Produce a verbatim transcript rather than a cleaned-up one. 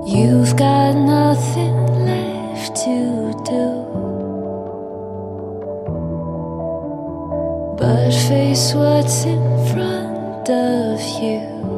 You've got nothing left to do but face what's in front of you.